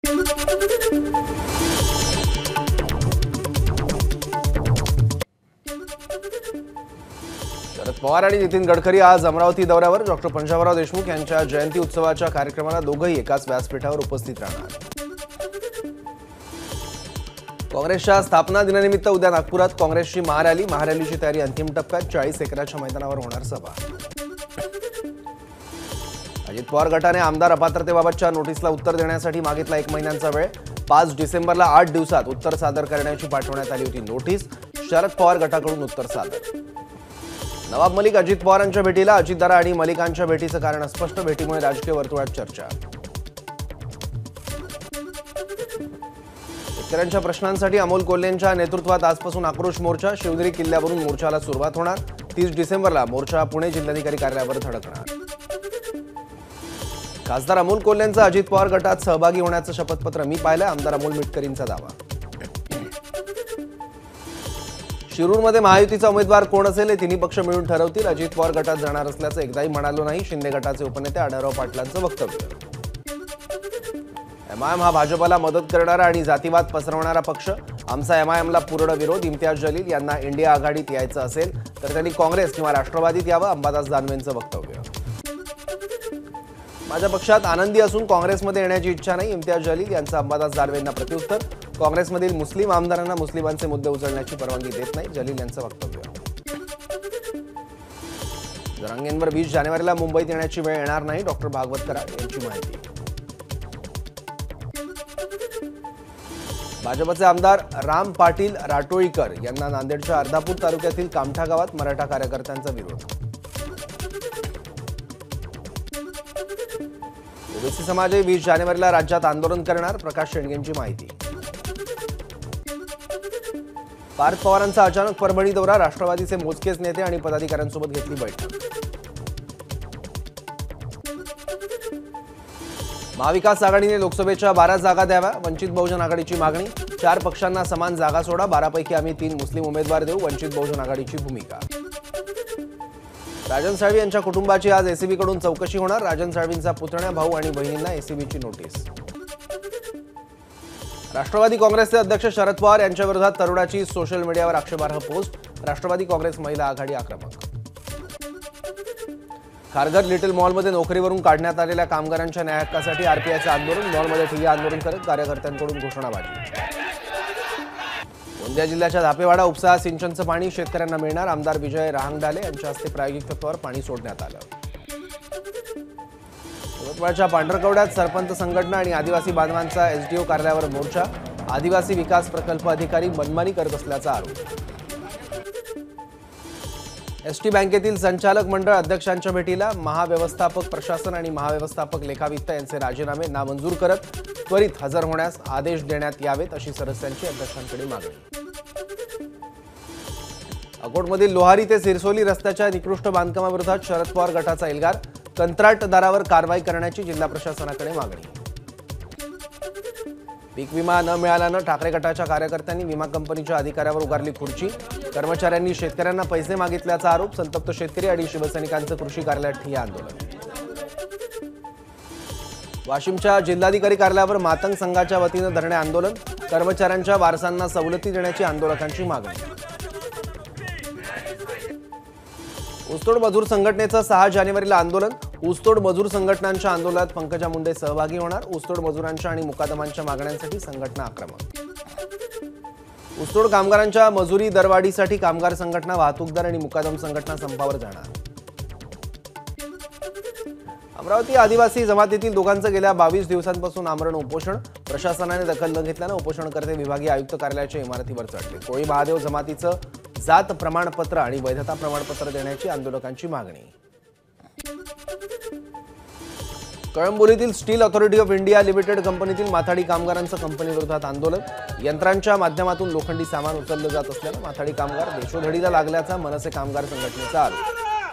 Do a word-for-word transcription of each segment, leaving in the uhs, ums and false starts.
शरद पवार आणि नितीन गडकरी आज अमरावती दौऱ्यावर. डॉक्टर पंजाबराव देशमुख यांच्या जयंती उत्सवाच्या कार्यक्रमाला दोघंही एकाच व्यासपीठावर उपस्थित राहणार. काँग्रेसच्या स्थापना दिनानिमित्त उद्या नागपुरात काँग्रेसची महारॅली. महारॅलीची तयारी अंतिम टप्प्यात. चाळीस एकराच्या मैदानावर होणार सभा. अजित पवार गटाने आमदार अपात्रतेबाबतच्या नोटीसला उत्तर देण्यासाठी मागितला एक महिन्यांचा वेळ. पाच डिसेंबरला आठ दिवसात उत्तर सादर करण्याची पाठवण्यात आली होती नोटीस. शरद पवार गटाकडून उत्तर सादर. नवाब मलिक अजित पवारांच्या भेटीला. अजितदादा आणि मलिकांच्या भेटीचं कारण अस्पष्ट. भेटीमुळे राजकीय वर्तुळात चर्चा. शेतकऱ्यांच्या प्रश्नांसाठी अमोल कोल्हेंच्या नेतृत्वात आजपासून आक्रोश मोर्चा. शिवनेरी किल्ल्यावरून मोर्चाला सुरुवात होणार. तीस डिसेंबरला मोर्चा पुणे जिल्हाधिकारी कार्यालयावर धडकणार. खासदार अमोल कोल्हेंचं अजित पवार गटात सहभागी होण्याचं शपथपत्र मी पाहिलं. आमदार अमोल मिटकरींचा दावा. शिरूरमध्ये महायुतीचा उमेदवार कोण असेल हे तिन्ही पक्ष मिळून ठरवतील. अजित पवार गटात जाणार असल्याचं एकदाही म्हणालो नाही. शिंदे गटाचे उपनेते आढळराव पाटलांचं वक्तव्य. एमआयएम हा भाजपला मदत करणारा आणि जातीवाद पसरवणारा पक्ष. आमचा एमआयएमला पूर्ण विरोध. इम्तियाज जलील यांना इंडिया आघाडीत यायचं असेल तर त्यांनी काँग्रेस किंवा राष्ट्रवादीत यावं. अंबादास दानवेंचं वक्तव्य. माझ्या पक्षात आनंदी असून काँग्रेसमध्ये येण्याची इच्छा नाही. इम्तियाज जलील यांचं अंबादास दानवेंना प्रत्युत्तर. काँग्रेसमधील मुस्लिम आमदारांना मुस्लिमांचे मुद्दे उचलण्याची परवानगी देत नाही. जलील यांचं वक्तव्य. जरांगेंवर वीस जानेवारीला मुंबईत येण्याची वेळ येणार नाही. डॉक्टर भागवत कराड यांची माहिती. भाजपचे आमदार राम पाटील राटोळीकर यांना नांदेडच्या अर्धापूर तालुक्यातील कामठा गावात मराठा कार्यकर्त्यांचा विरोध. ओबीसी समाज वीस जानेवारीला राज्यात आंदोलन करणार. प्रकाश शेंडगेंची माहिती. पार्थ पवारांचा अचानक परभणी दौरा. राष्ट्रवादीचे मोजकेच नेते आणि पदाधिकाऱ्यांसोबत घेतली बैठक. महाविकास आघाडीने लोकसभेच्या बारा जागा द्याव्या. वंचित बहुजन आघाडीची मागणी. चार पक्षांना समान जागा सोडा. बारापैकी आम्ही तीन मुस्लिम उमेदवार देऊ. वंचित बहुजन आघाडीची भूमिका. राजन साळवी यांच्या कुटुंबाची आज एसीबीकडून चौकशी होणार. राजन साळवींचा पुतण्या, भाऊ आणि बहिणींना एसीबीची नोटीस. राष्ट्रवादी काँग्रेसचे अध्यक्ष शरद पवार यांच्या विरोधात तरुणाची सोशल मीडियावर आक्षेपार्ह पोस्ट. राष्ट्रवादी काँग्रेस महिला आघाडी आक्रमक. खारघर लिटिल मॉलमध्ये नोकरीवरून काढण्यात आलेल्या कामगारांच्या न्याय हक्कासाठी आरपीआयचं आंदोलन. मॉलमध्ये ठिय्या आंदोलन करत कार्यकर्त्यांकडून घोषणाबाजी. गोंदिया जिल्ह्याच्या धापेवाडा उपसा सिंचनचं पाणी शेतकऱ्यांना मिळणार. आमदार विजय रहांगडाले यांच्या हस्ते प्रायोगिक तत्वावर पाणी सोडण्यात आलं. यवतमाळच्या पांढरकवड्यात सरपंच संघटना आणि आदिवासी बांधवांचा एसडीओ कार्यालयावर मोर्चा. आदिवासी विकास प्रकल्प अधिकारी मनमानी करत असल्याचा आरोप. एसटी बँकेतील संचालक मंडळ अध्यक्षांच्या भेटीला. महाव्यवस्थापक प्रशासन आणि महाव्यवस्थापक लेखावित्त यांचे राजीनामे नामंजूर करत त्वरित हजर होण्यास आदेश देण्यात यावेत अशी सदस्यांची अध्यक्षांकडे मागणी. अकोटमधील लोहारी ते सिरसोली रस्त्याच्या निकृष्ट बांधकामाविरोधात शरद पवार गटाचा एल्गार. कंत्राटदारावर कारवाई करण्याची जिल्हा प्रशासनाकडे मागणी. पीक विमा न मिळाल्यानं ठाकरे गटाच्या कार्यकर्त्यांनी विमा कंपनीच्या अधिकाऱ्यावर उगारली खुर्ची. कर्मचाऱ्यांनी शेतकऱ्यांना पैसे मागितल्याचा आरोप. संतप्त शेतकरी आणि शिवसैनिकांचं कृषी कार्यालयात ठिय्या आंदोलन. वाशिमच्या जिल्हाधिकारी कार्यालयावर मातंग संघाच्या वतीनं धरणे आंदोलन. कर्मचाऱ्यांच्या वारसांना सवलती देण्याची आंदोलकांची मागणी. ऊसतोड मजूर संघटनेचं सहा जानेवारीला आंदोलन. ऊसतोड मजूर संघटनांच्या आंदोलनात पंकजा मुंडे सहभागी होणार. ऊसतोड मजुरांच्या आणि मुकादमांच्या मागण्यांसाठी संघटना आक्रमक. ऊसतोड कामगारांच्या मजुरी दरवाढीसाठी कामगार संघटना, वाहतूकदार आणि मुकादम संघटना संपावर जाणार. अमरावती आदिवासी जमातीतील दोघांचं गेल्या बावीस दिवसांपासून आमरण उपोषण. प्रशासनाने दखल न घेतल्यानं उपोषणकर्ते विभागीय आयुक्त कार्यालयाच्या इमारतीवर चढले. कोळी महादेव जमातीचं जात प्रमाणपत्र आणि वैधता प्रमाणपत्र देण्याची आंदोलकांची मागणी. कळंबोलीतील steel authority of India limited कंपनीतील माथाडी कामगारांचं कंपनीविरोधात आंदोलन. यंत्रांच्या माध्यमातून लोखंडी सामान उचललं जात असल्यानं माथाडी कामगार देशोधडीला लागल्याचा मनसे कामगार संघटनेचा आरोप.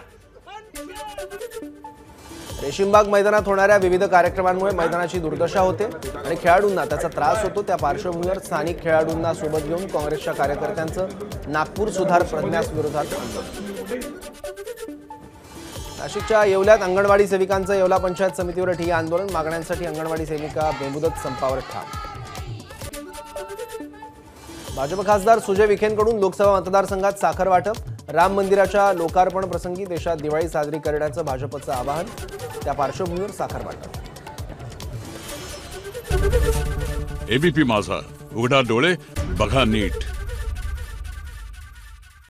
रेशीमबाग मैदानात होणाऱ्या विविध कार्यक्रमांमुळे मैदानाची दुर्दशा होते आणि खेळाडूंना त्याचा त्रास होतो. त्या पार्श्वभूमीवर स्थानिक खेळाडूंना सोबत घेऊन काँग्रेसच्या कार्यकर्त्यांचं नागपूर सुधार प्रज्ञास विरोधात आंदोलन. नाशिकच्या येवल्यात अंगणवाडी सेविकांचं येवला पंचायत समितीवर ठिय्या आंदोलन. मागण्यांसाठी अंगणवाडी सेविका बेमुदत संपावर ठाम. भाजप खासदार सुजय विखेंकडून लोकसभा मतदारसंघात साखर वाटप. राम मंदिराच्या लोकार्पण प्रसंगी देशात दिवाळी साजरी करण्याचं भाजपचं आवाहन. त्या पार्श्वभूमीवर साखर वाटप. एबीपी माझा, उघडा डोळे बघा नीट.